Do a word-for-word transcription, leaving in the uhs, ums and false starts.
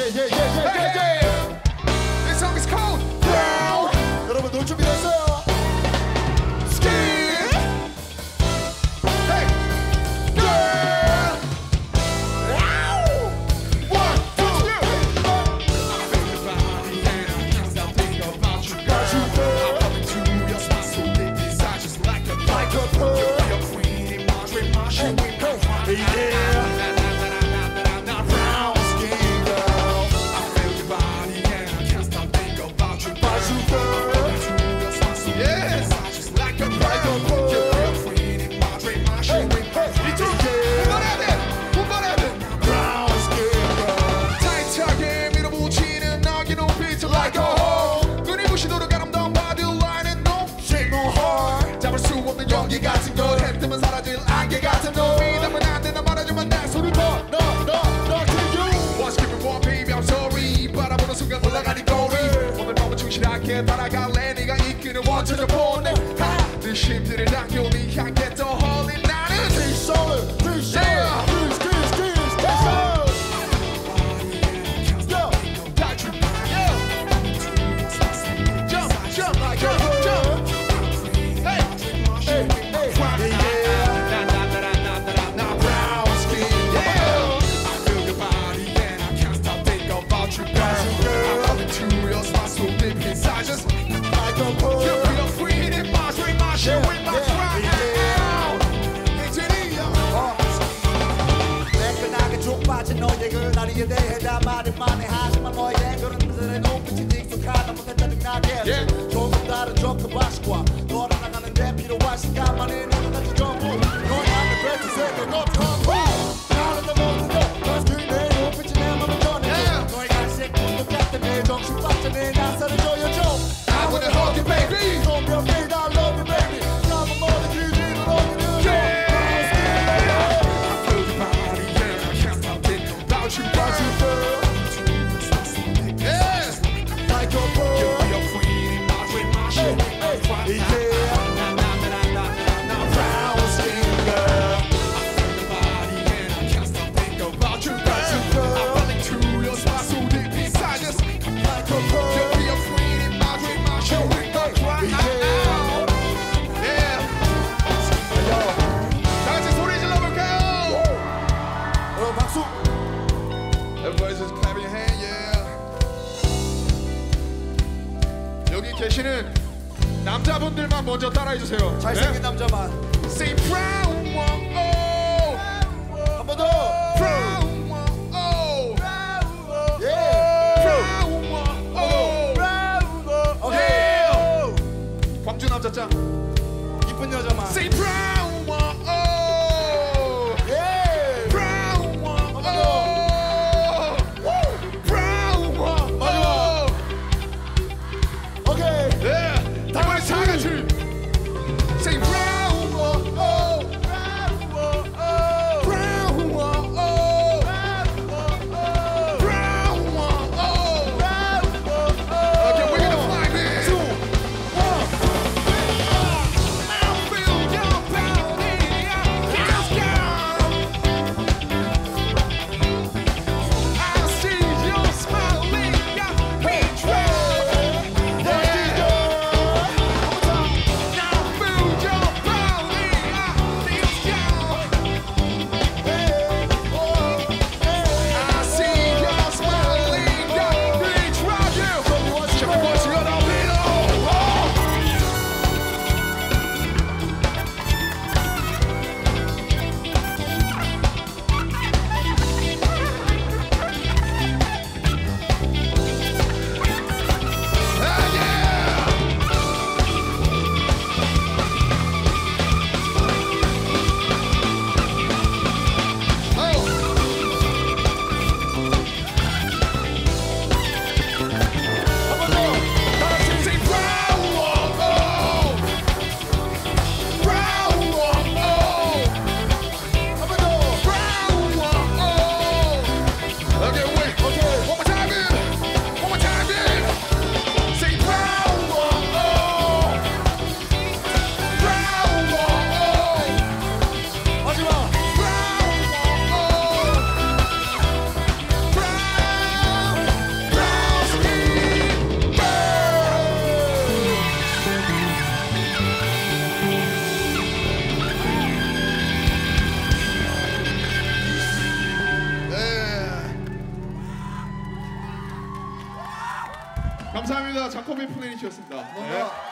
yeah, yeah, yeah, yeah, yeah. This song is called Brown. 여러분 놀 준비 됐어요? 연기 같은 걸 했으면 사라질 안개 같은 너 믿으면 안 되나 말아주면 내 소리 더 No, no, no to you What's keeping warm baby I'm sorry 바라보는 순간 올라가니 거리 오늘 너무 충실하게 따라갈래 네가 이끄는 원천적 본능 네 심들을 당겨 네 향해 더 홀린 나는 Three soul, three soul, three skis, skis, skis. Yo, jump, jump, like jump, jump. 너의 그 다리에 대해 다 말을 많이 하지만 너의 그런 것들의 눈빛이 익숙하다 못해 짜증나게 조금 다른 조금 방식과 너랑 나가는데 필요한 시간만이 너는 같이 전부 너의 안에 뱉으세요 너 전부 나는 더 못해 너 내 눈빛이 내 맘을 전해줘 너의 간식 똑같은 내 정신 빠져 내 나사를 조여줘 I wanna hold you baby Don't be afraid I love you baby 나만 모든 기준으로 너는 계시는 남자분들만 먼저 따라해주세요. 잘생긴 네? 남자만. Say brown one oh. 한 번 더. Brown one oh. Yeah. Brown one oh. 오케이. 광주 남자짱. 이쁜 여자만. Say brown one oh. Yeah. Brown one oh. Brown one oh. 오케이. 네. 다 같이 다 같이. Say brown one oh. 감사합니다. 자코비 플래닛이었습니다. 뭔가